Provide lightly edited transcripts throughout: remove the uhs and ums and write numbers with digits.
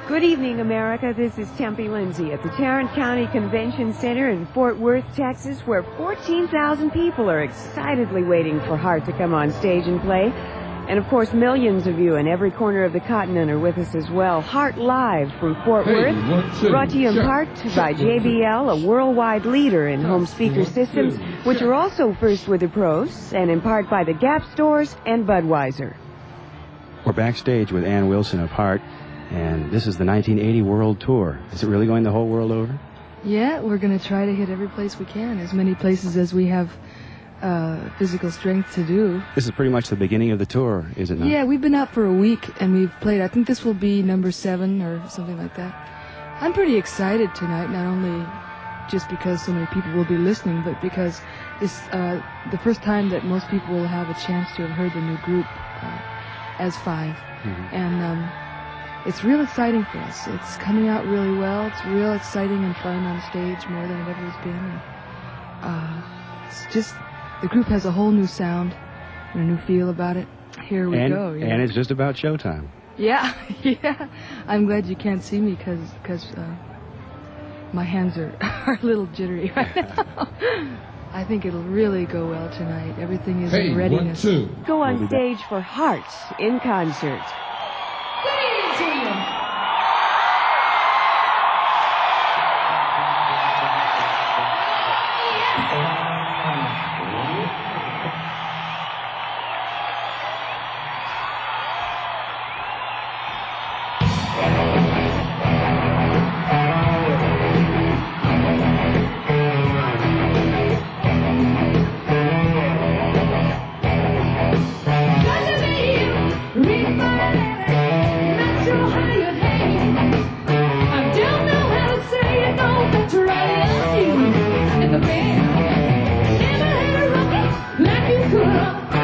Good evening, America. This is Tempie Lindsey at the Tarrant County Convention Center in Fort Worth, Texas, where 14,000 people are excitedly waiting for Heart to come on stage and play. And, of course, millions of you in every corner of the continent are with us as well. Heart Live from Fort Worth, brought to you in part by JBL, a worldwide leader in home speaker systems, which are also first with the pros, and in part by the Gap stores and Budweiser. We're backstage with Ann Wilson of Heart, and this is the 1980 World Tour. Is it really going the whole world over? Yeah, we're going to try to hit every place we can, as many places as we have physical strength to do. This is pretty much the beginning of the tour, is it not? Yeah, we've been out for a week, and we've played, I think this will be number 7 or something like that. I'm pretty excited tonight, not only just because so many people will be listening, but because this the first time that most people will have a chance to have heard the new group as 5. Mm-hmm. And it's real exciting for us. It's coming out really well. It's real exciting and fun on stage, more than it ever has been. And, it's just, the group has a whole new sound and a new feel about it. Here we go. Yeah. And it's just about showtime. Yeah, yeah. I'm glad you can't see me because my hands are a little jittery right now. I think it'll really go well tonight. Everything is in readiness. 1, 2. Go on stage for Heart in concert.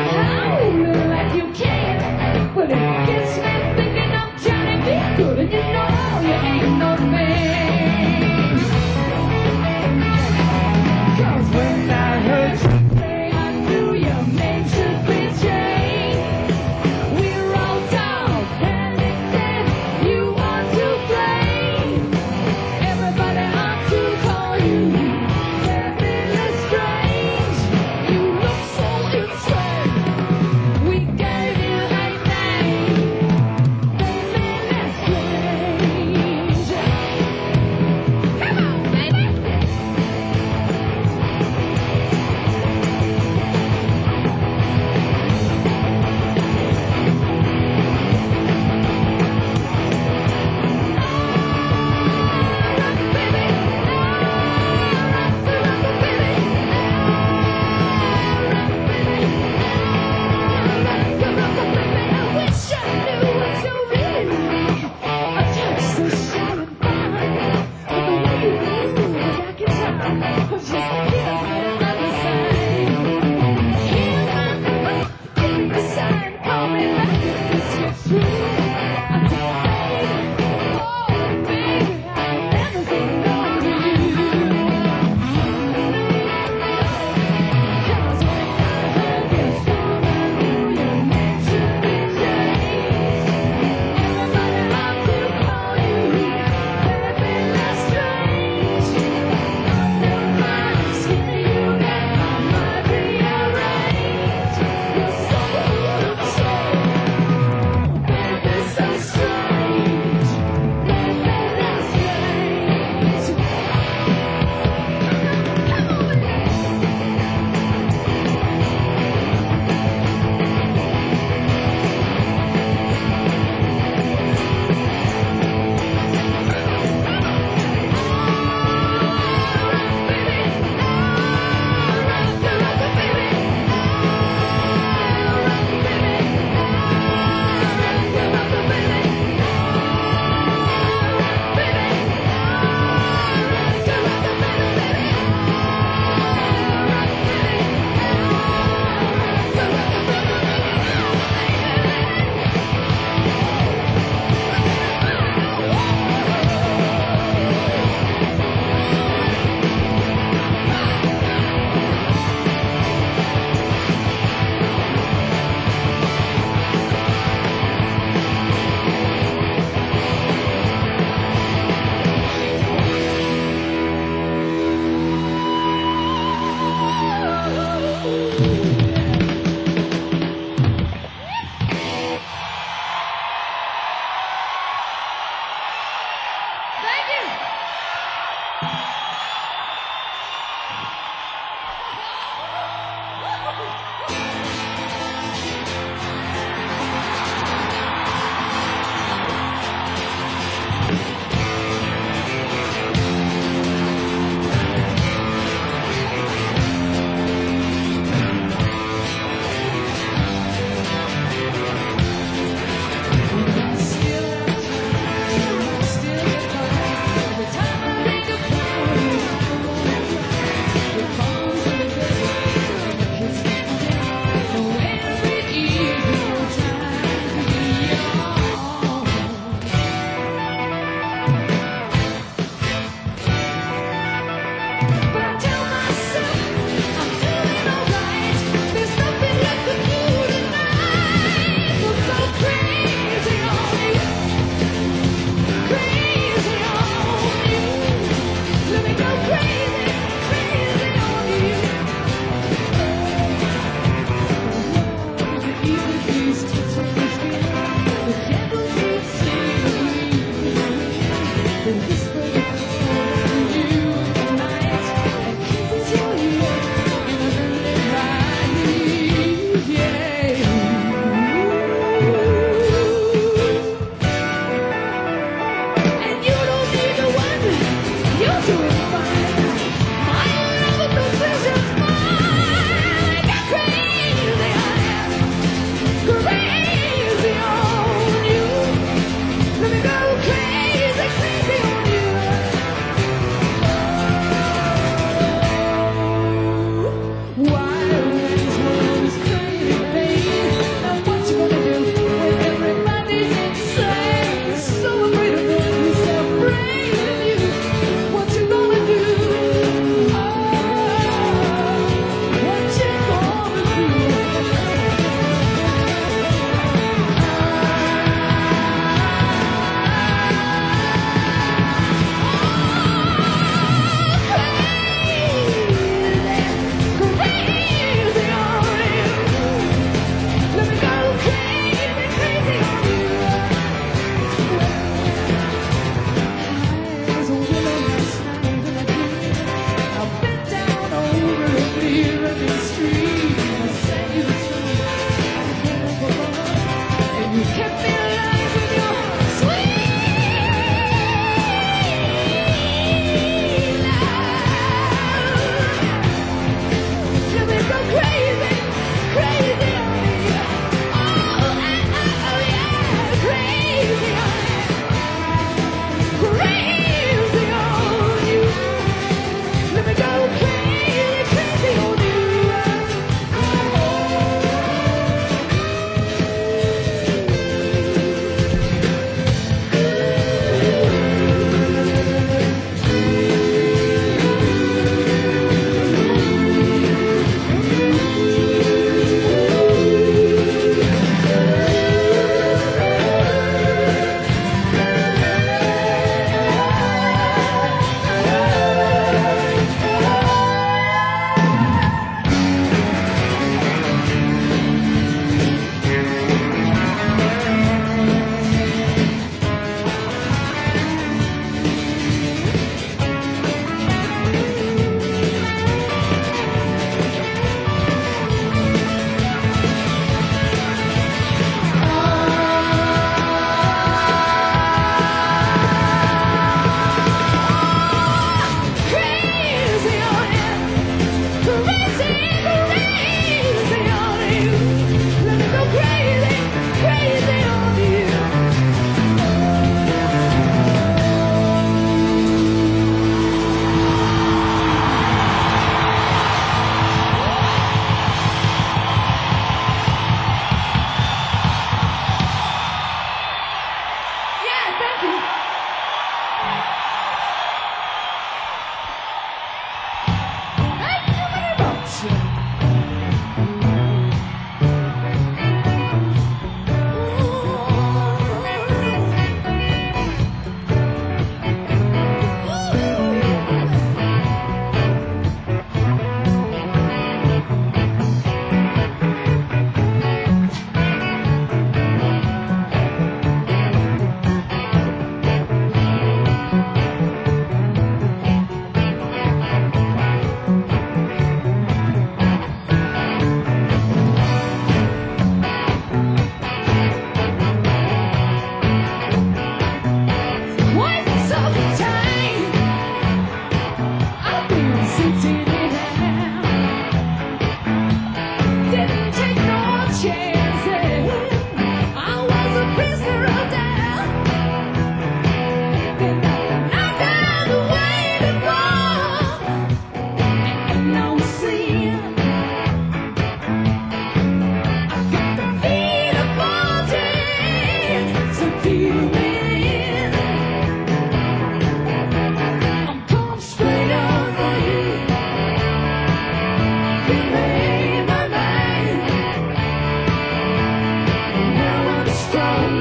But it gets me thinking I'm trying to be good, and you know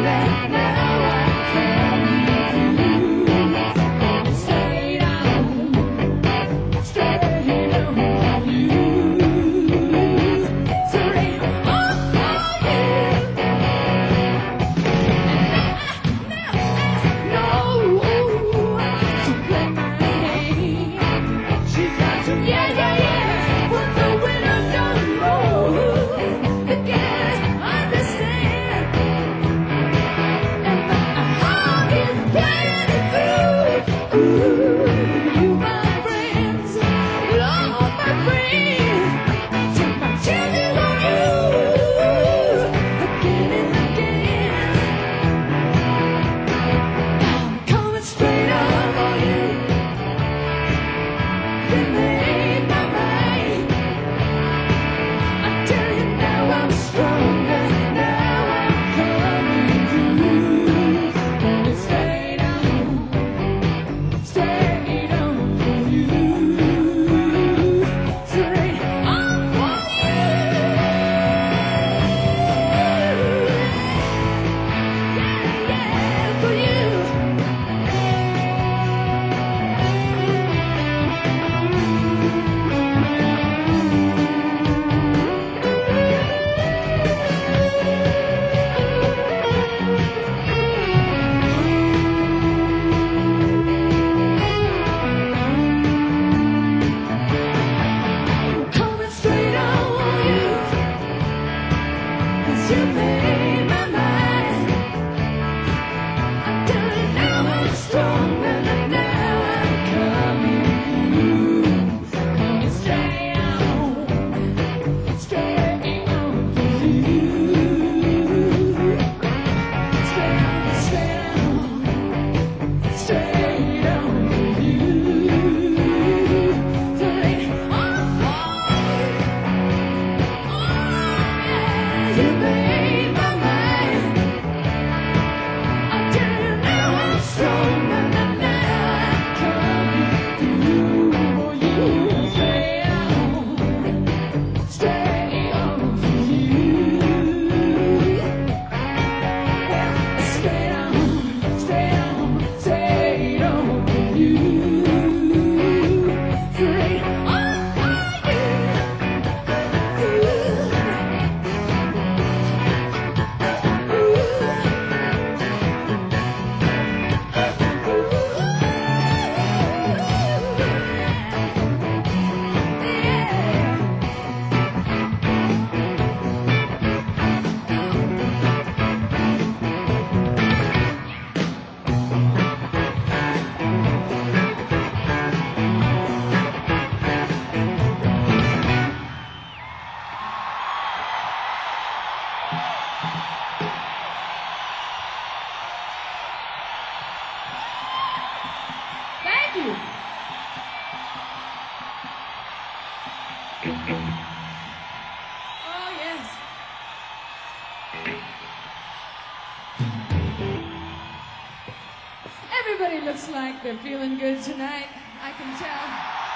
Everybody looks like they're feeling good tonight. I can tell.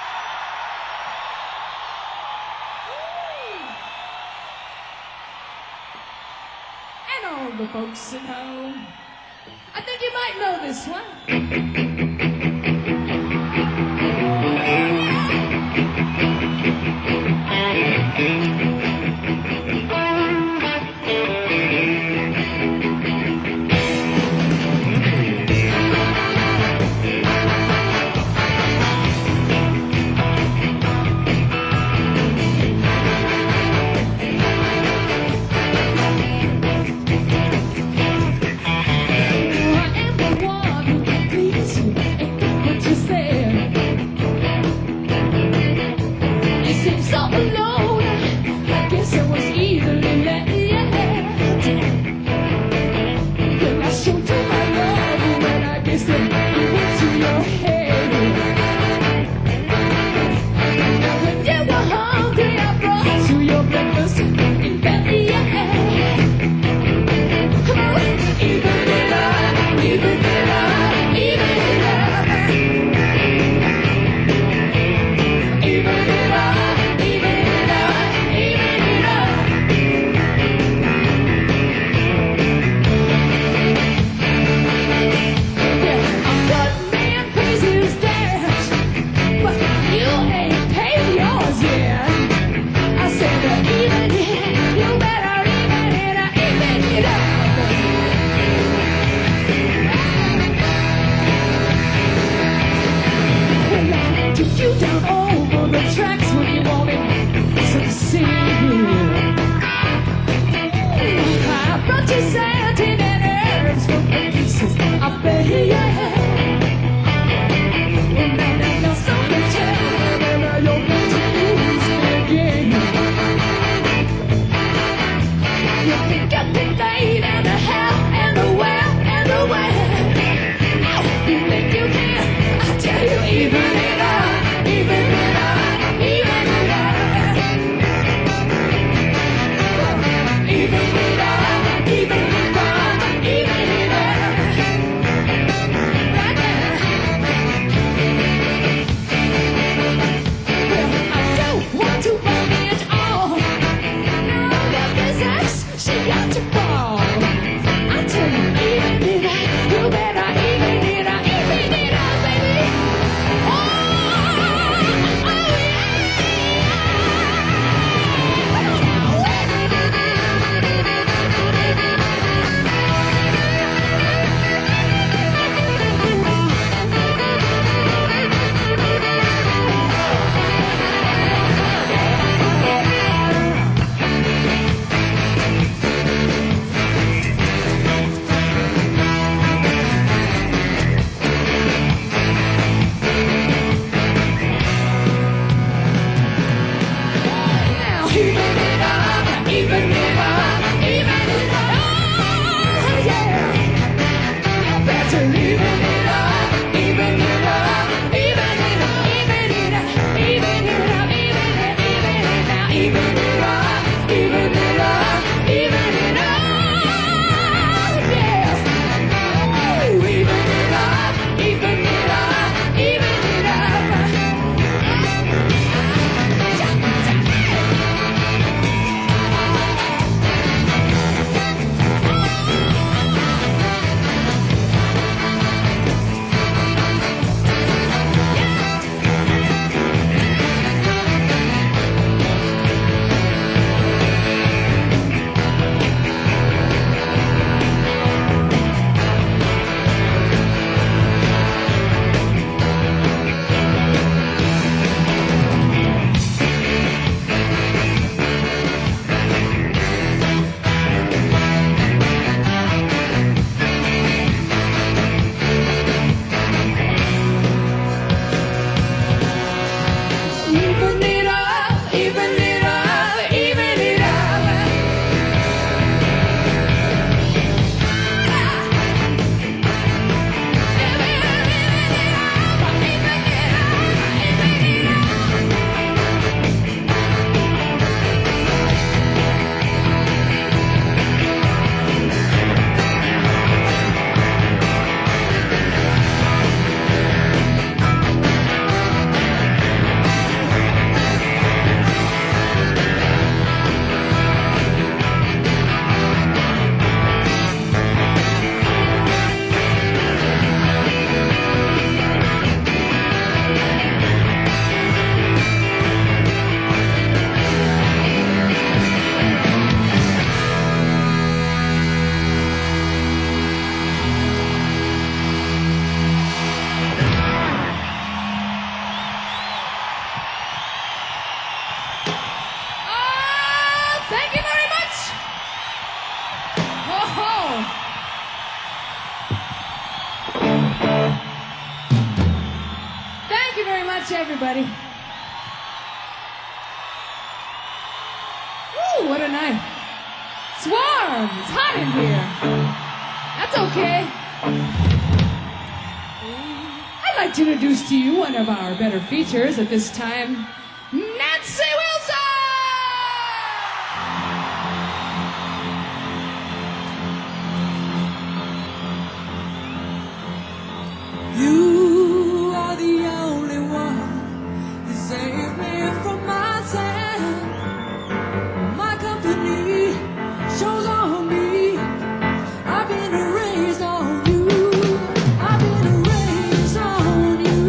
And all the folks at home. I think you might know this one. I am the one who can please you. Ain't everybody. Ooh, what a night. It's warm. It's hot in here. That's okay. I'd like to introduce to you one of our better features at this time, Nancy Wilson! You are the only one that saved me from myself. My company shows on me. I've been raised on you. I've been raised on you.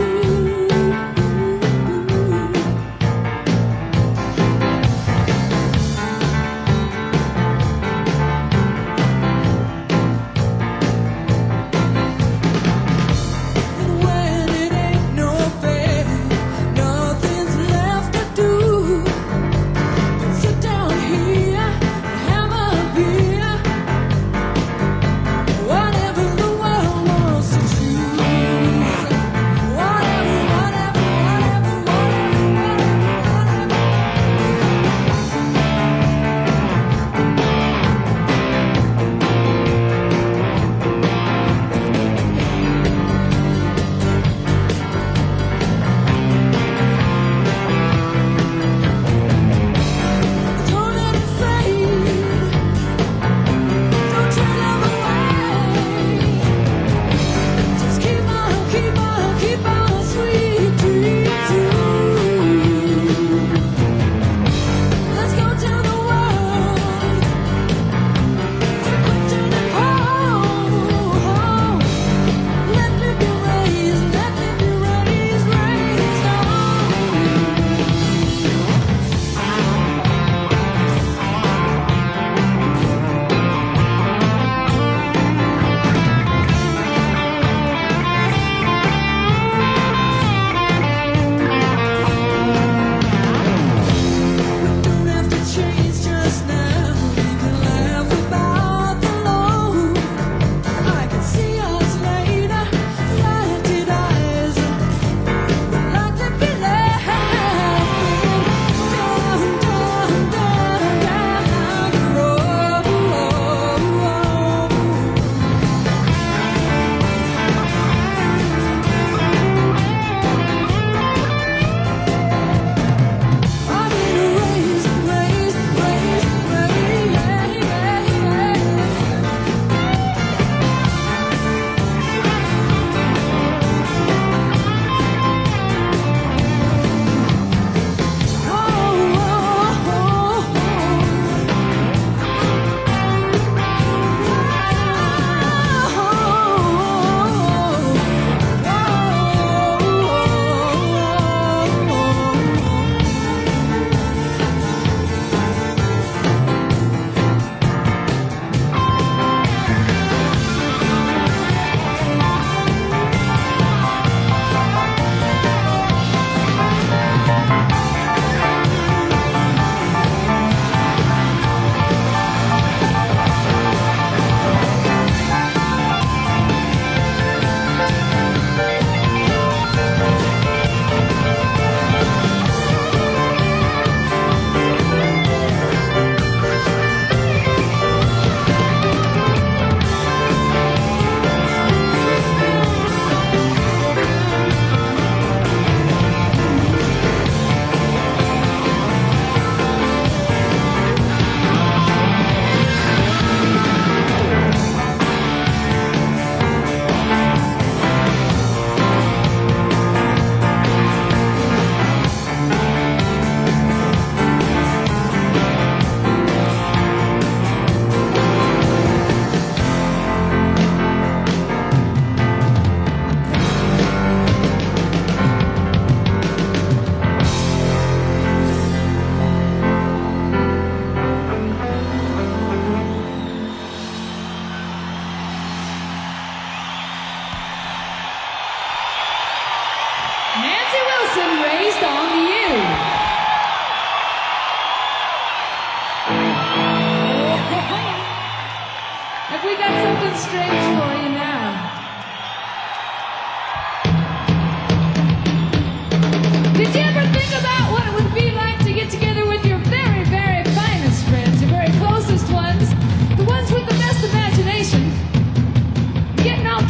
We got something strange for you now.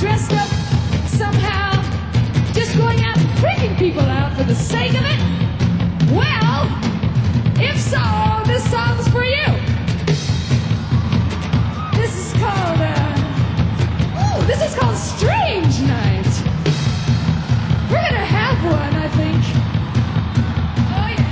dressed up somehow, just going out and freaking people out for the sake of it? Well, if so, this song's for you. This is called Strange Night. We're gonna have one, I think. Oh yeah.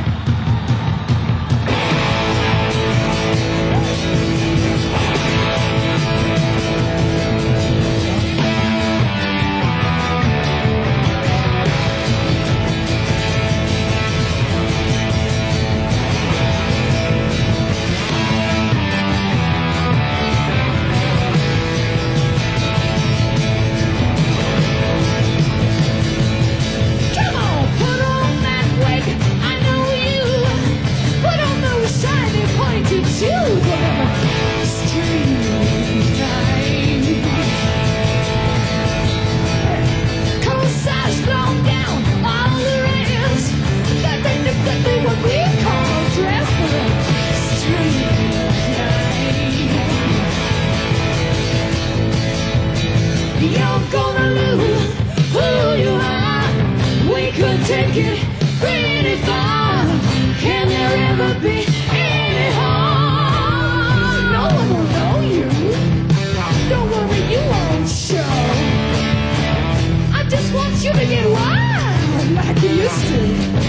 Take it pretty far. Can there ever be any harm? No one will know you. Don't worry, you won't show. I just want you to get wild like you used to.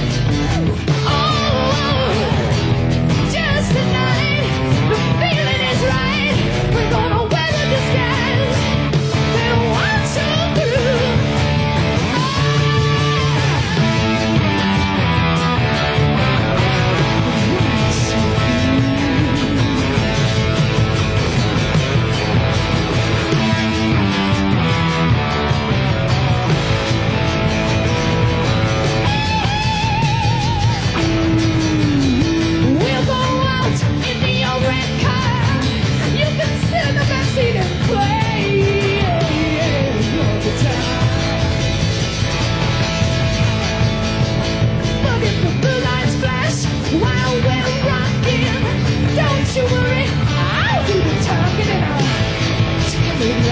Oh, just tonight, the feeling is right. We're gonna weather the skies. They'll watch you through. While we're rocking, don't you worry, I'll do the talking and I'll tell it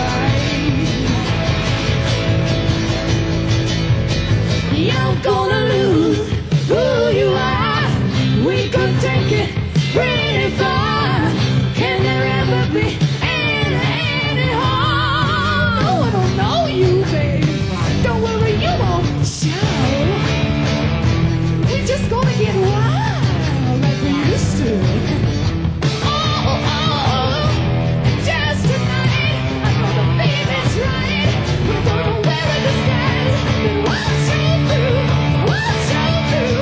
right. You're gonna lose who you are. We could take it pretty far. Can there ever be any harm? No one will know you, babe. Don't worry, you won't show. We're just gonna get wild. Used to. Oh, just tonight, I know the feeling's right. We're gonna weather the skies and watch you through, watch you through.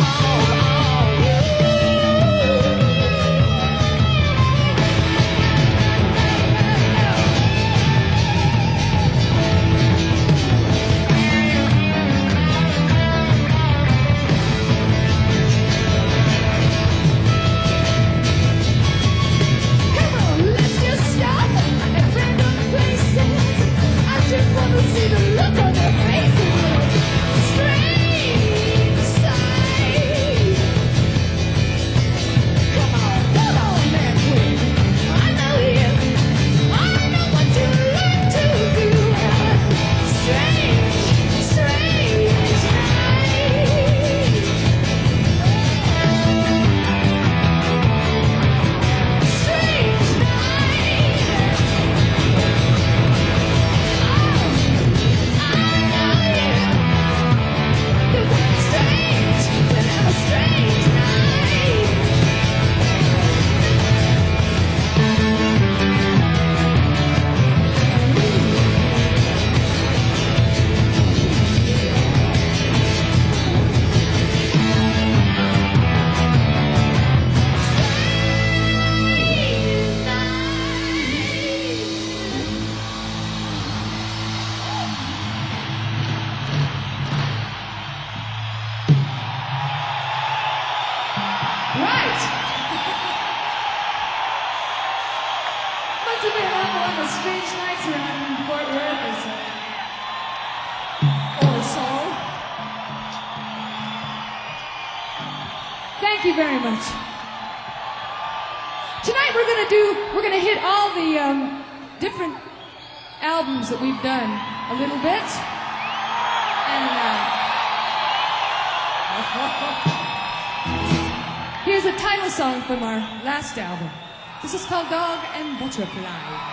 See the look on their faces, strange sight. Come on, man, please. I know you. I know what you like to do. Strange night. Strange night. Strange nights around in Fort Worth or so. Thank you very much. Tonight we're gonna hit all the different albums that we've done a little bit. And here's a title song from our last album. This is called Dog and Butterfly.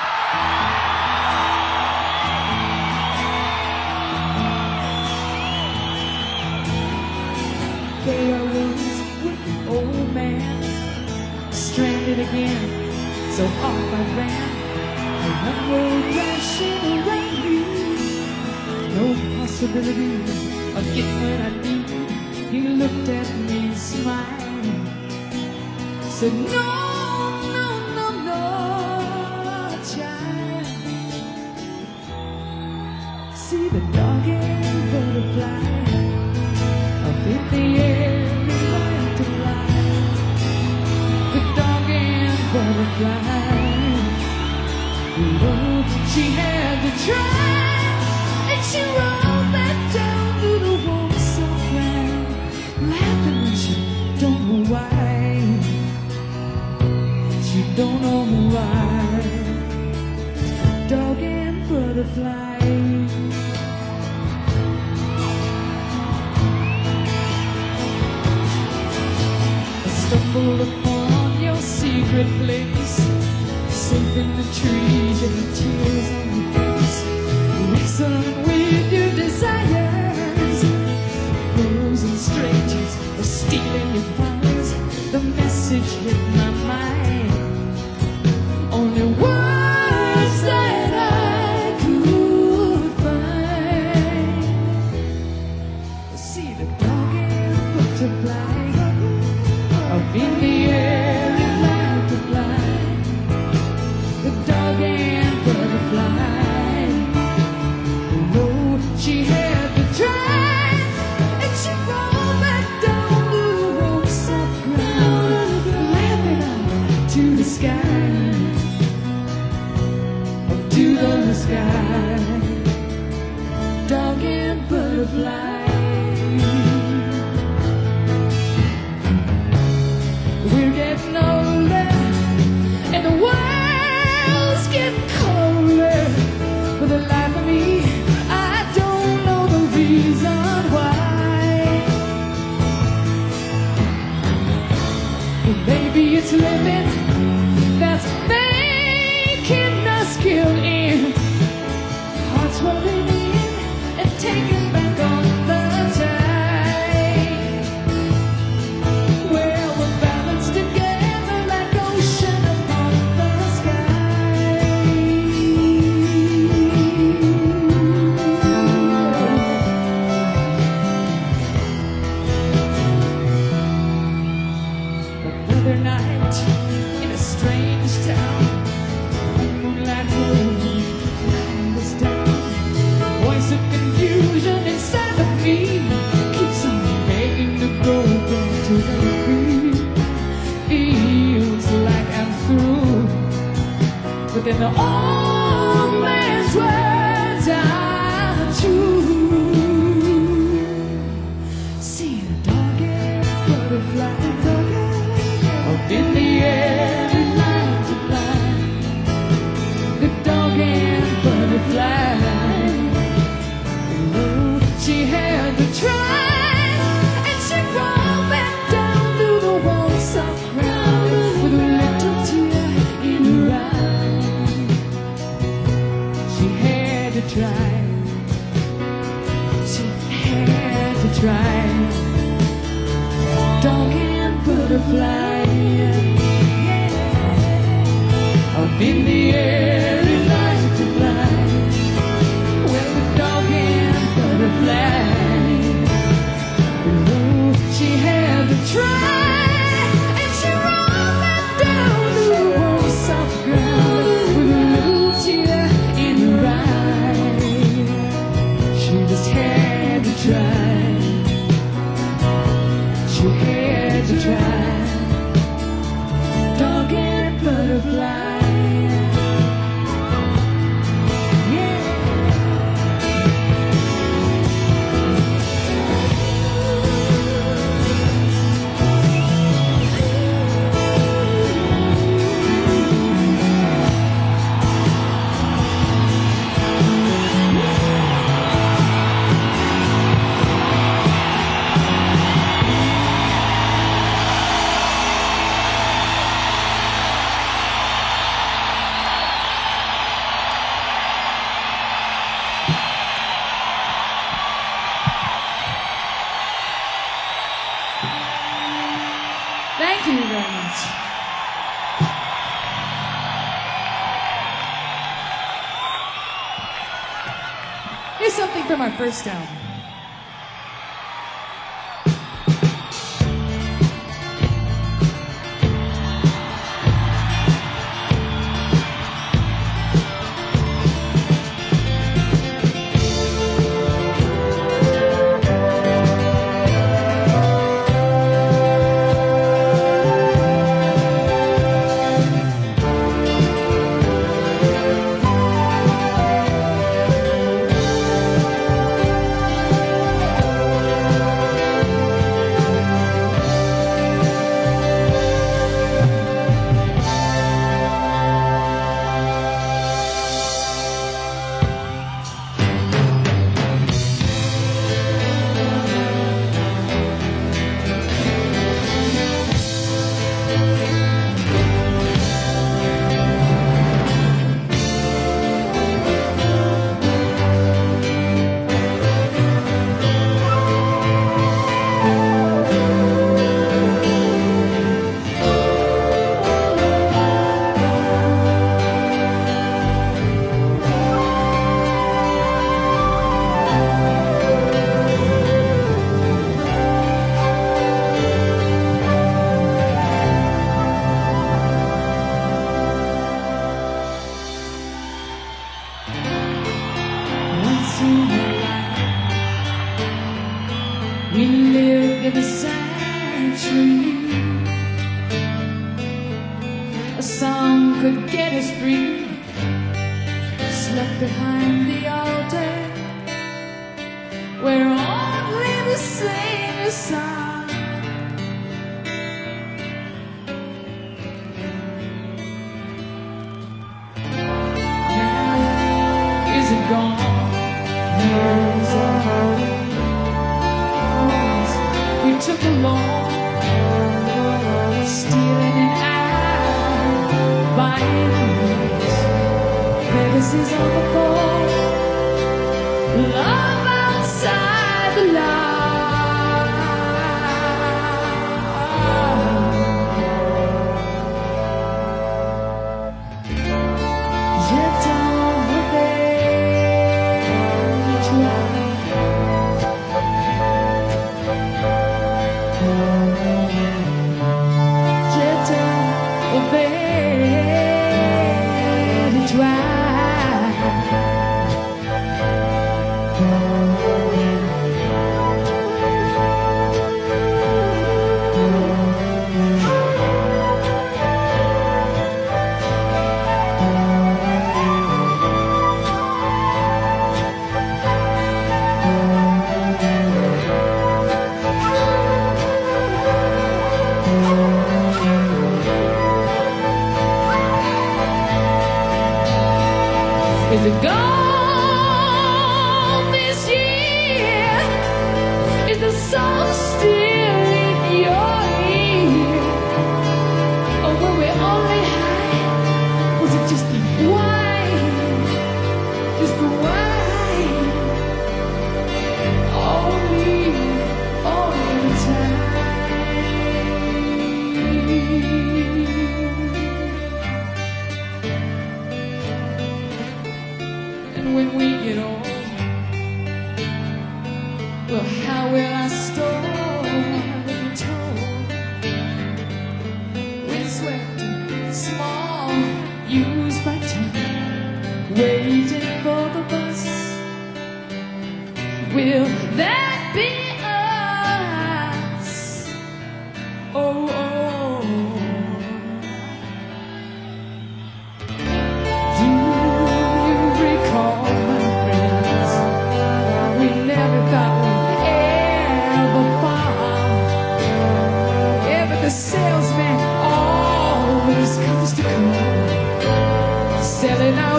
There I was with the old man, stranded again, so off I ran. A one road rushing around me, no possibility of getting what I need. He looked at me and smiled, said, no, no, no, no, child. See the dog and butterfly up in the air, they like to fly. The dog and butterfly. Oh, she had to try, and she rolled back down to the warm soft ground, laughing and she don't know why. She don't know why. Dog and butterfly. Stumble upon your secret place, safe in the trees and the tears on your face, wrestling with your desires. Fools and strangers are stealing your fires. The message hit my mind, only words that I could find. See the dog and butterfly up in the air and like to fly. The dog and butterfly. Oh, she had to try, and she rolled back down to the warm soft ground, laughing up to the sky, up to the sky. Dog and butterfly. We're getting older, and the world's getting colder. For the life of me, I don't know the reason why. But maybe it's living that's making us kill in. Hearts rolling in and taking back on the time. Well, we're balanced together like ocean upon the sky. Another night in a strange town, moonlight road, light us down. Voice of confusion inside of me keeps on begging to go back to the beat. Feels like I'm through, but then the old man's words are true. See the dog and butterfly up in the air and like to fly. The dog and butterfly. Oh, she had to try, and she rolled back down to the warm soft ground with a little tear in her eye. She had to try. She had to try. Dog and butterfly. Up in the air and like to fly. Well, the dog and butterfly. Oh, she had to try, and she rolled back down to the warm soft ground with a little tear in her eye. She just had to try. She had to try. Dog and butterfly. Here's something from our first album.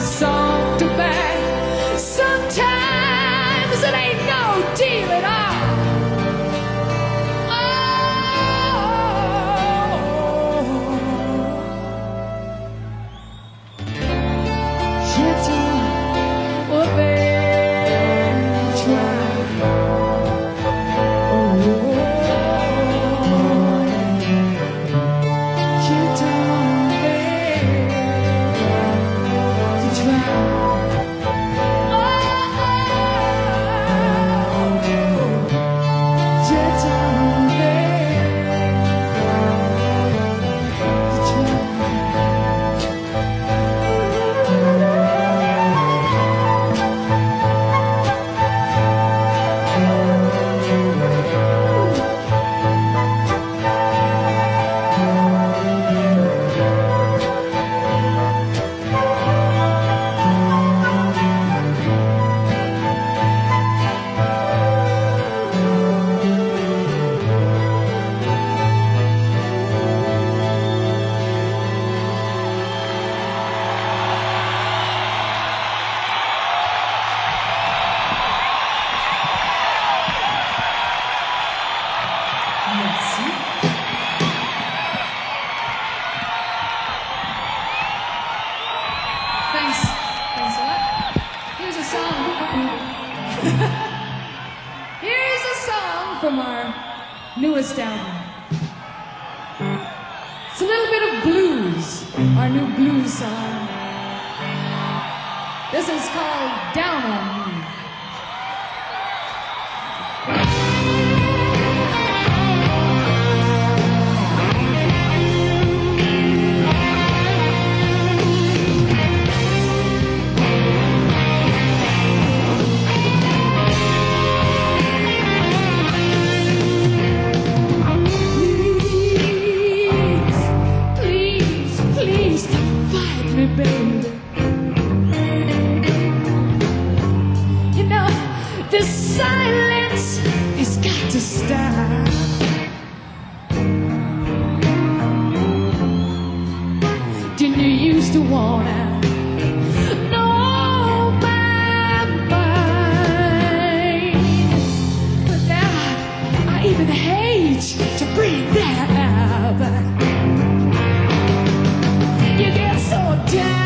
Sometimes it ain't no deal at all. from our newest album. It's a little bit of blues, our new blues song. This is called Down on Me. The silence has got to stop. Didn't you used to wanna know my mind? But now I even hate to bring that up. You get so down.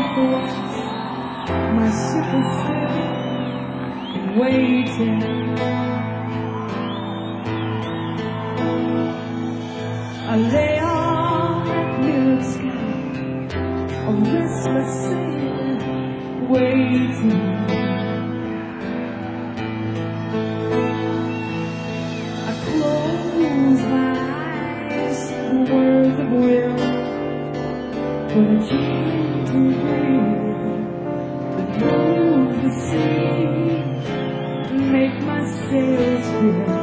off the watch. My ship is still waiting. I lay on that blue sky, a restless sail waiting. I close my eyes, the words of will, for the gentle breeze that moves the sea, make my sails fill.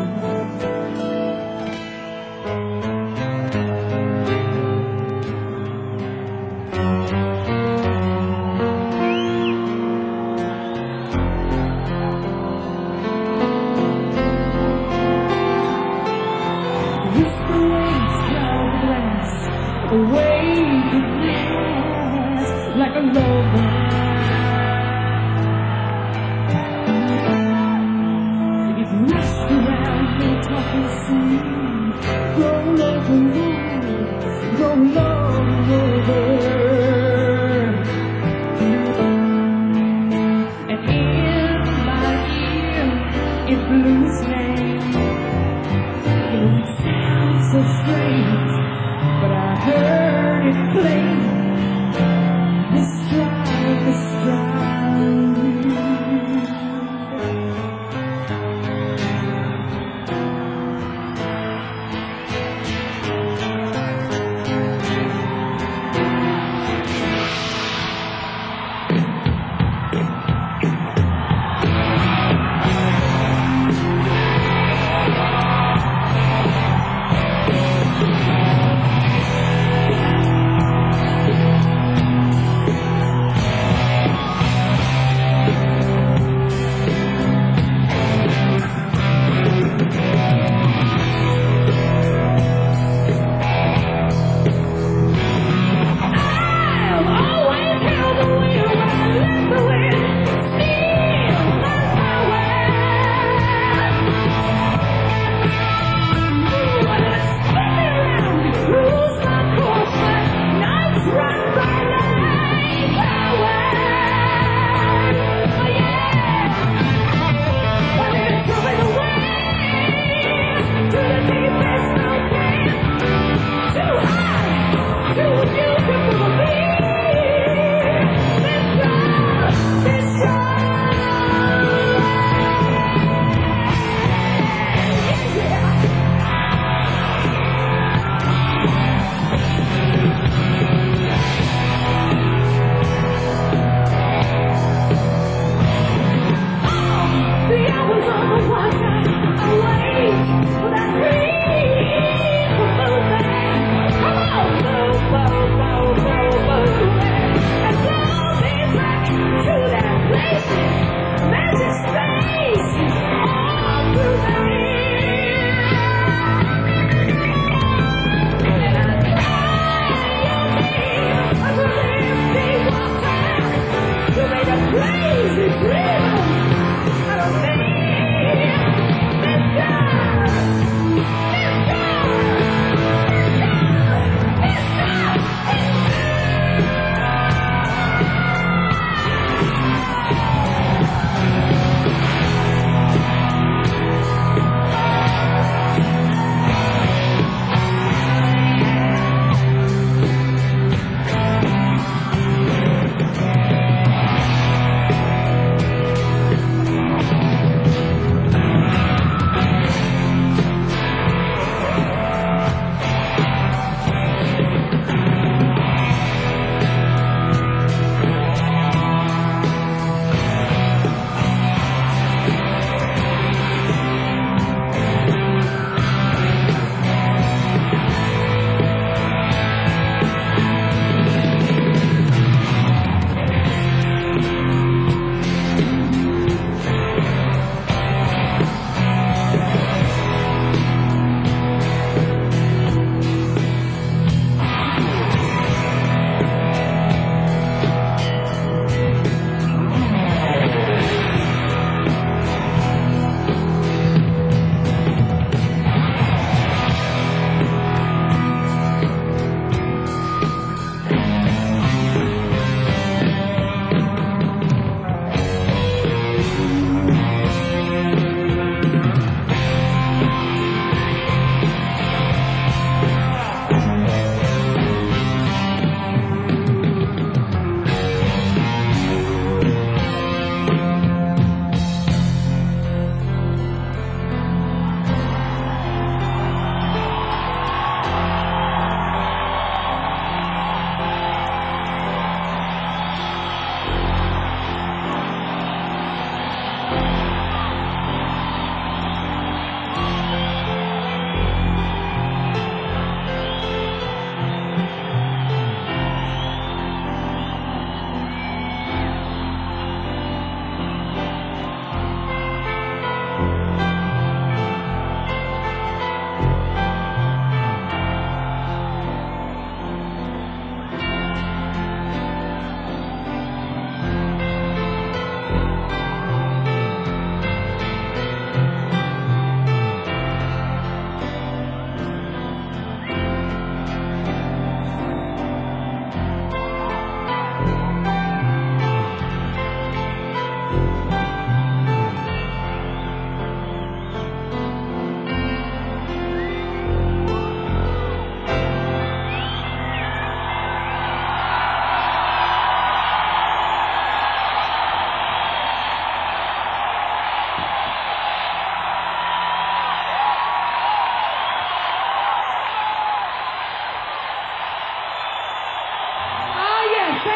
Away to glass like a lover. It rushed around the top of the sea. Roll over, roll over. And in my ear it blew his name. It would sound so strange, but I heard it plain. Mistral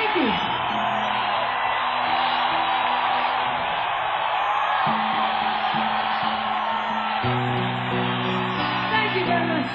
Thank you. Thank you very much.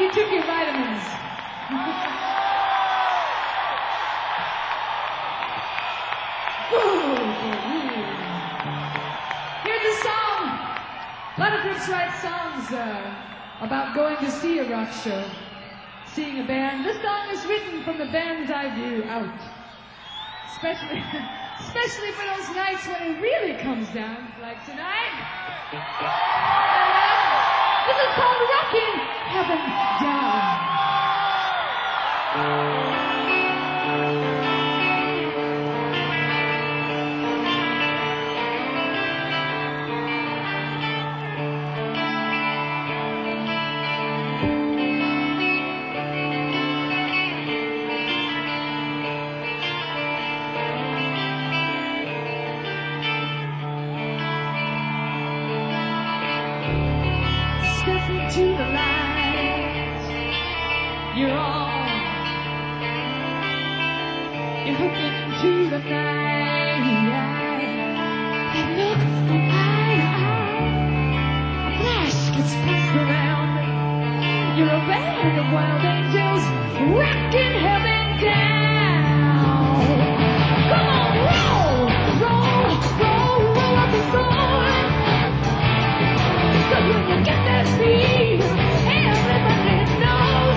You took your vitamins. Here's a song. A lot of groups write songs about going to see a rock show, seeing a band. This song is written from the band's eye view out. Especially for those nights when it really comes down, like tonight. This is called Rockin' Heaven Down. Step into the light. You're on. You're hooking into the night. And look from eye to eye. A flash gets passed around. You're a band of wild angels rocking heaven down. Come on, roll, roll, roll, roll up and roll. 'Cause when you get that beat, everybody knows.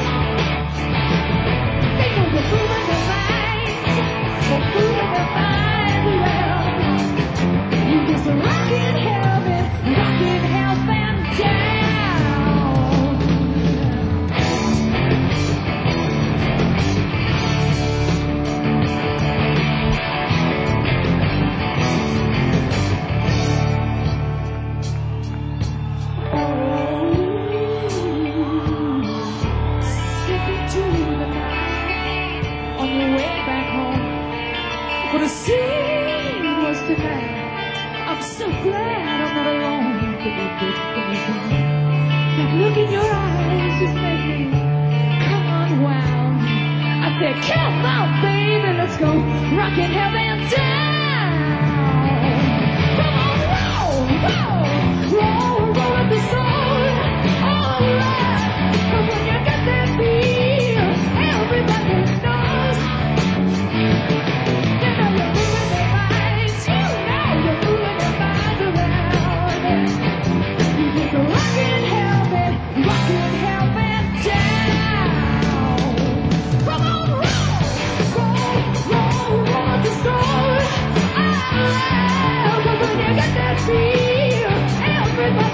They know you're moving their minds, they're moving their minds around. You just rockin' heaven down. What a scene was tonight. I'm so glad I'm not alone. That look in your eyes just made me come unwound. I said, come on, baby, let's go rockin' heaven down. Come on, roll, roll, roll, roll up the soul. All right, but when you get that beat, everybody knows. Everybody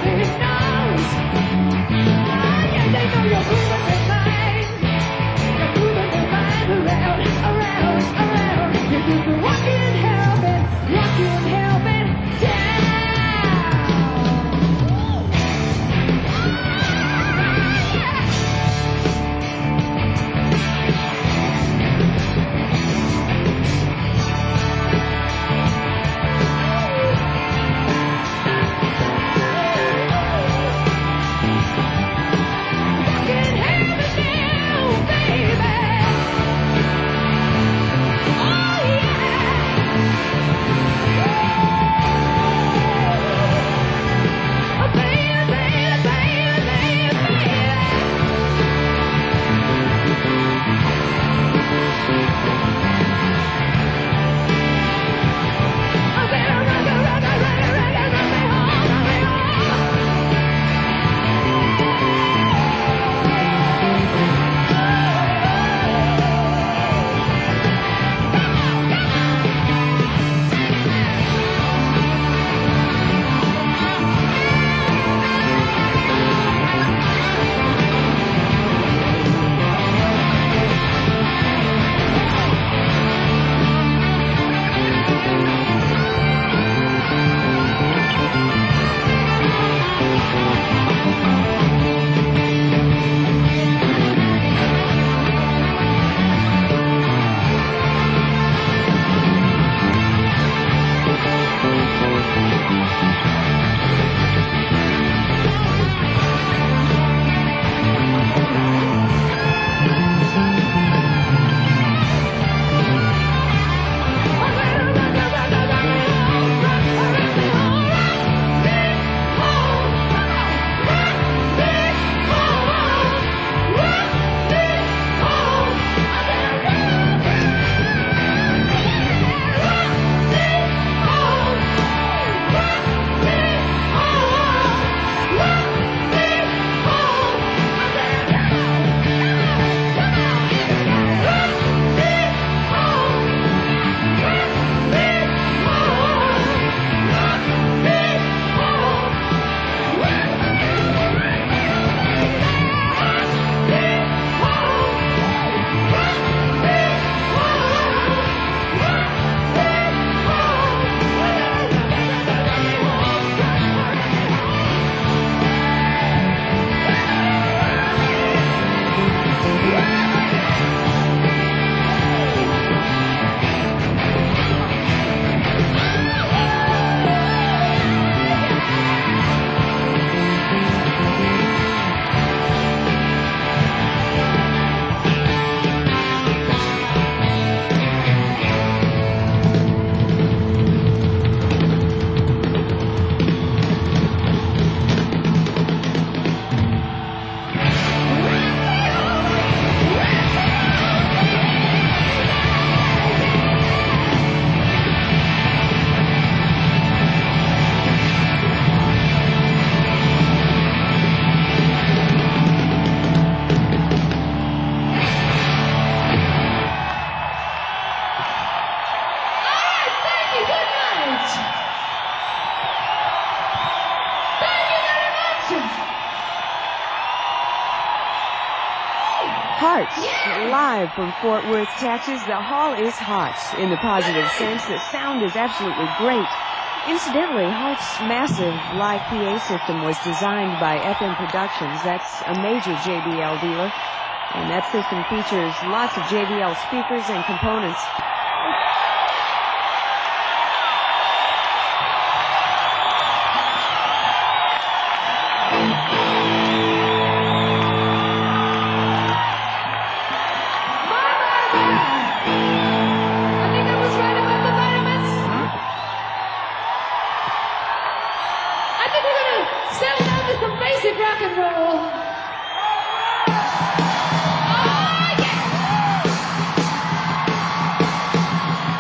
Heart, live from Fort Worth, Texas. The hall is hot in the positive sense. The sound is absolutely great. Incidentally, Heart's massive live PA system was designed by FM Productions. That's a major JBL dealer. And that system features lots of JBL speakers and components. Rock and roll. Oh, yeah.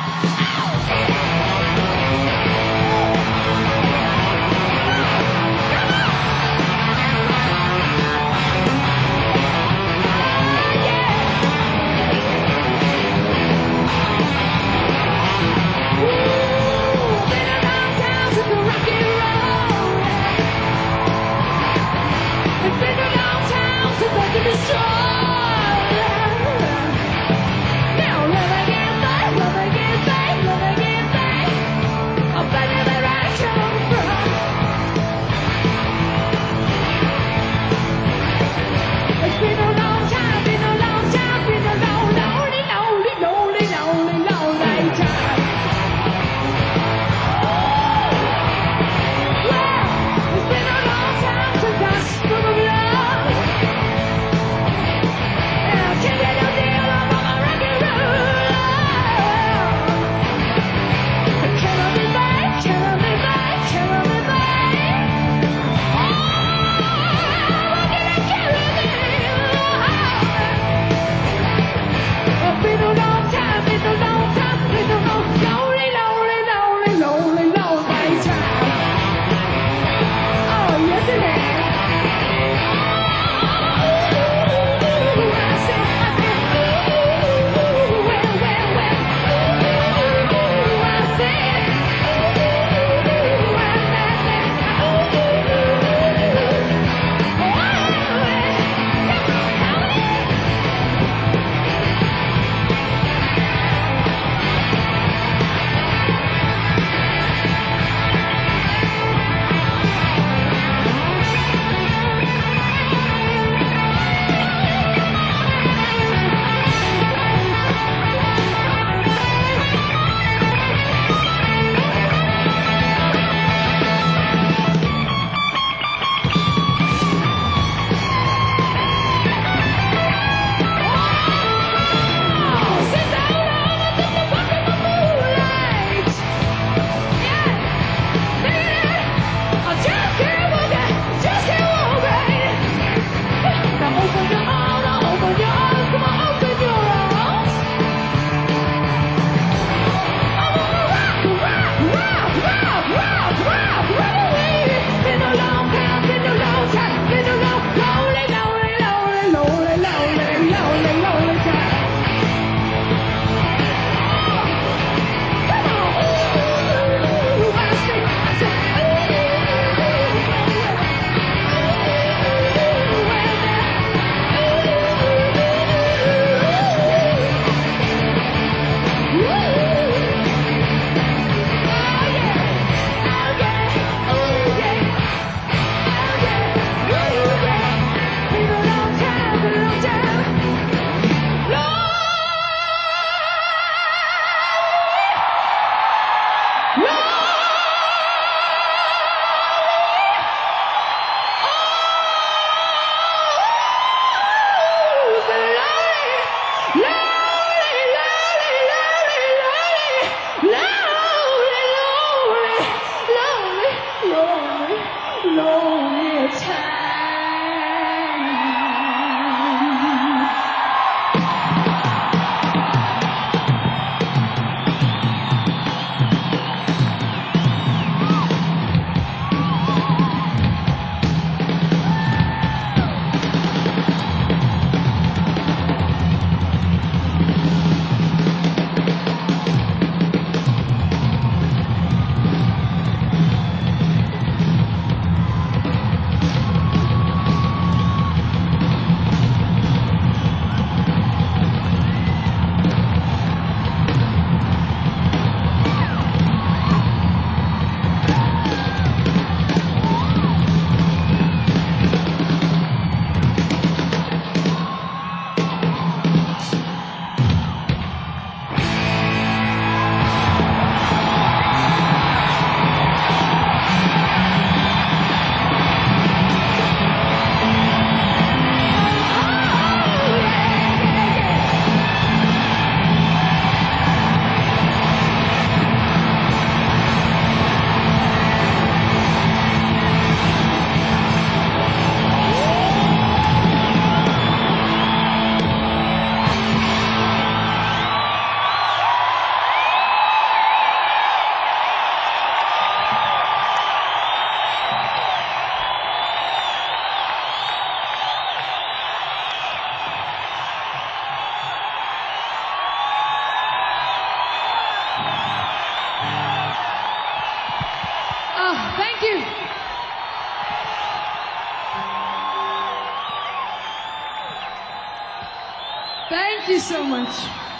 Thank you so much.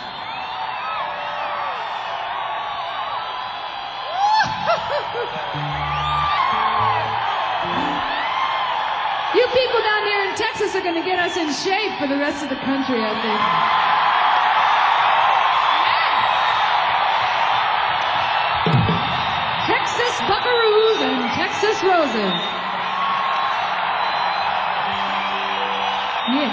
You people down here in Texas are going to get us in shape for the rest of the country, I think. Texas buckaroos and Texas roses. Yeah.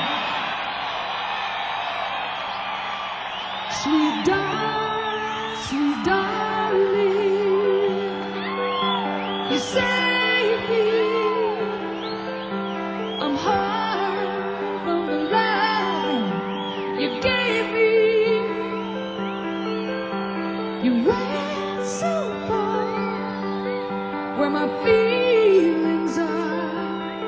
Sweet darling, you save me. I'm hard from the love you gave me. You went so far where my feelings are,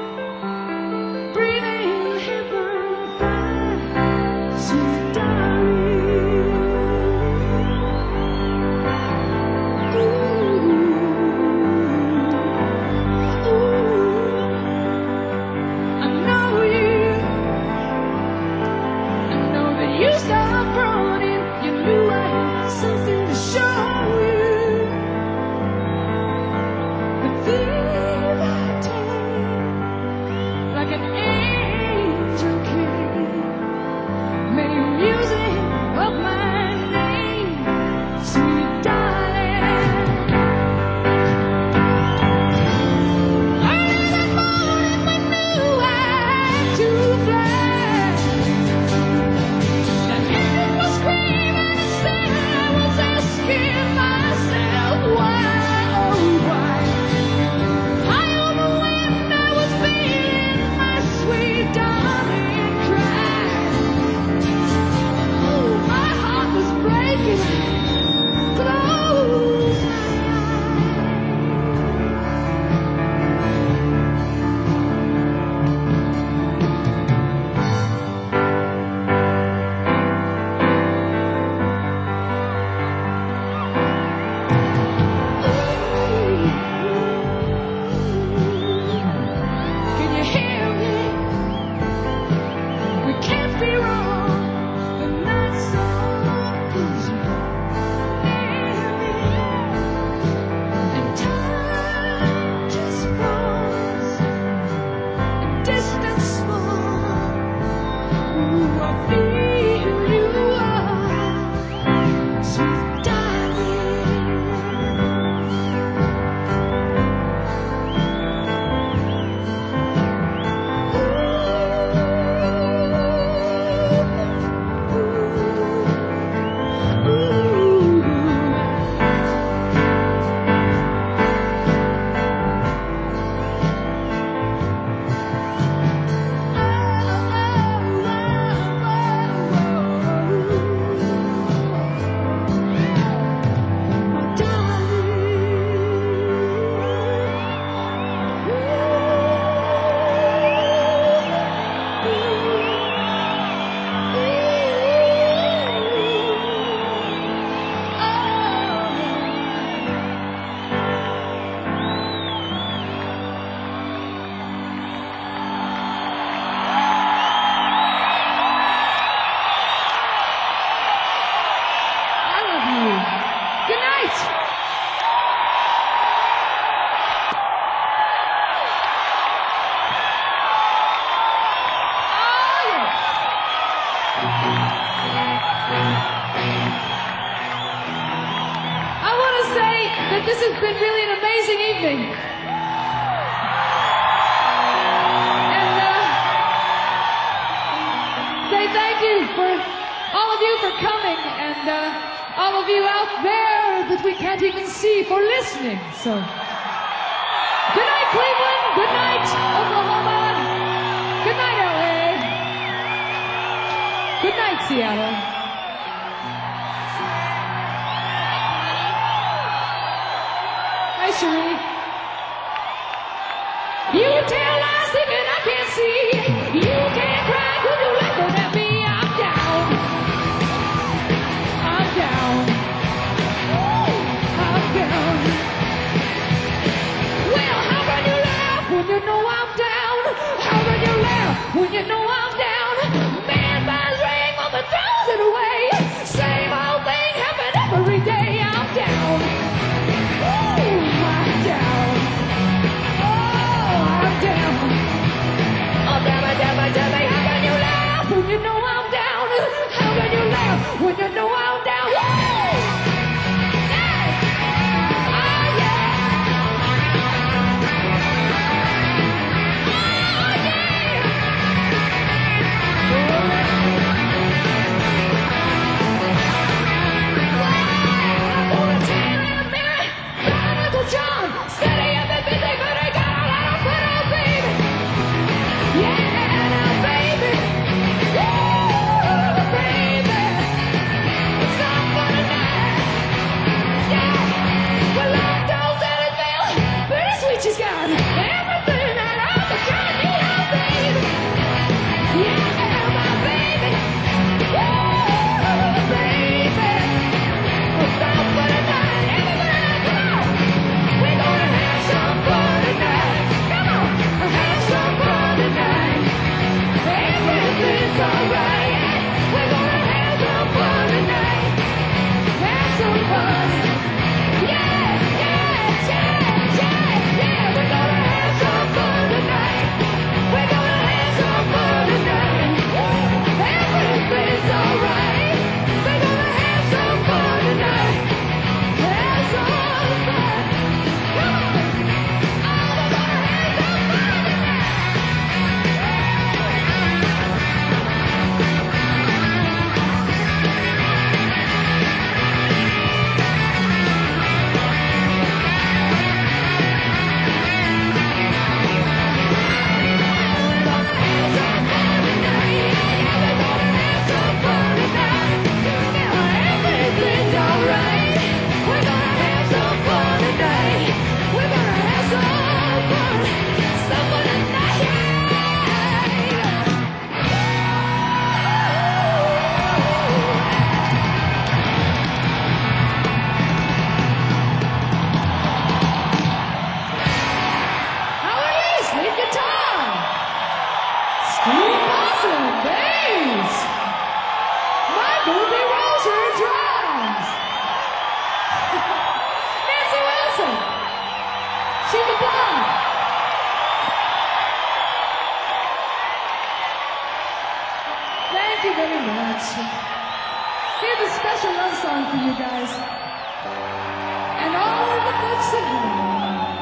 breathing heaven fire, sweet darling. I know that you stopped running. You knew I had something to show you. The thief I take, like an angel king, made music of my name, sweet darling. Early that morning we knew I had to fly. The engine was screaming inside. I was asking myself why, oh why. High on the wind I was feeling my sweet darling cry. Ooh, my heart was breaking. Close my Can you hear me? We can't be wrong. The night's so cozy. And time just falls. A distance small. Ooh, I feel you are, sweet darling. I love you. Good night. Oh, yeah. I want to say that this has been really an amazing evening. And say thank you for all of you for coming, and all of you out there that we can't even see for listening. So, good night, Cleveland. Good night, Oklahoma. Good night, LA. Good night, Seattle. Hi, Cherie. You tell lies thinking I can't see. You can't cry 'cause you're looking at me. I'm down. I'm down. I'm down. Well, how can you laugh when you know I'm down? How can you laugh when you know I'm down? Man, my ring on the Thank you very much. Here's a special love song for you guys. And all the folks at home.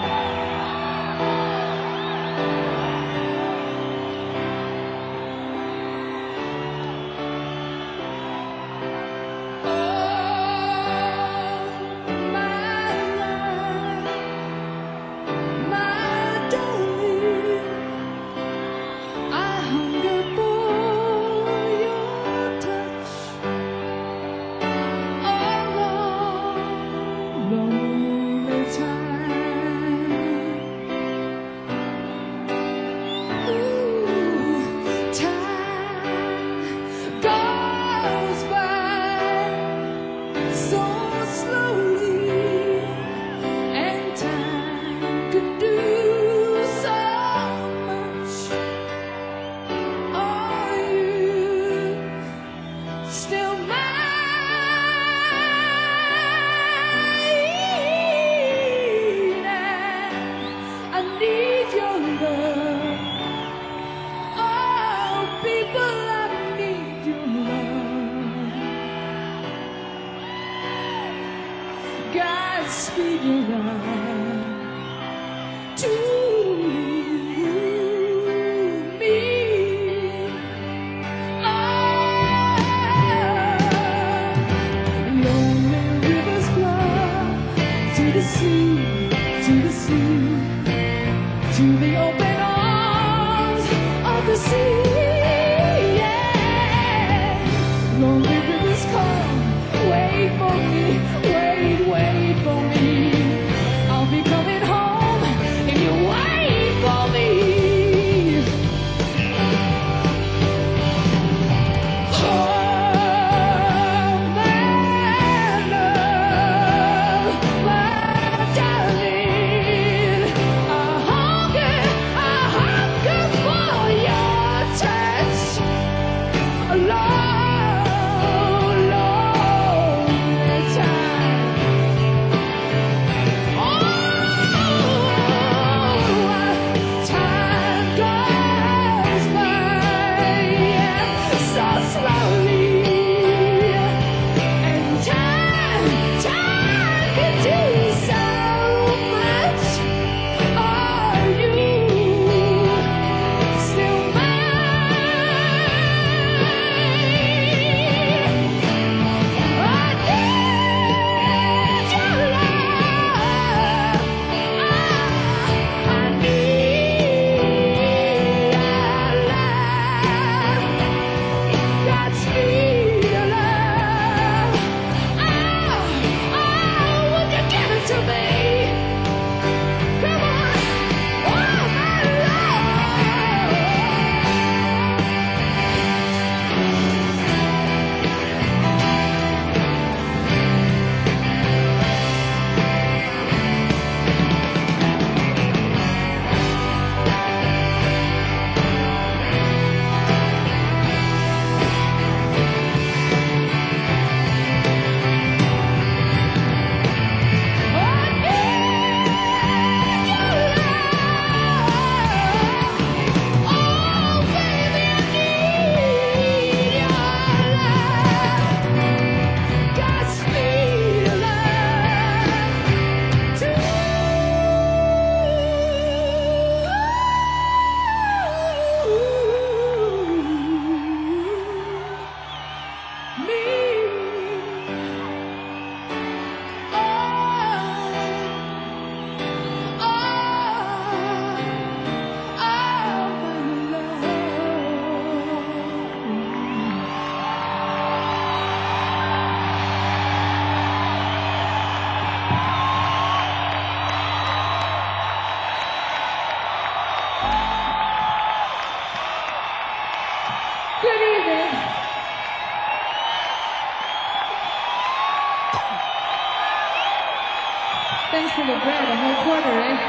Thanks for the bread, a whole quarter, eh?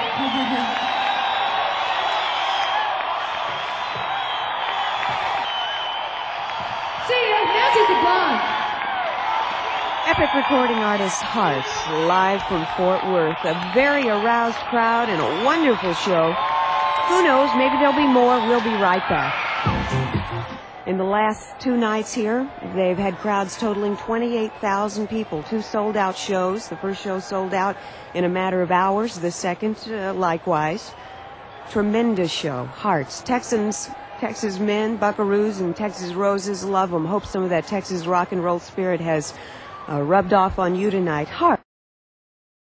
See you, Nancy the Blonde. Epic recording artist Hearts, live from Fort Worth. A very aroused crowd and a wonderful show. Who knows, maybe there'll be more. We'll be right back. In the last 2 nights here, they've had crowds totaling 28,000 people, 2 sold-out shows. The first show sold out in a matter of hours, the second likewise. Tremendous show. Hearts. Texas men, Buckaroos, and Texas Roses love them. Hope some of that Texas rock and roll spirit has rubbed off on you tonight. Heart.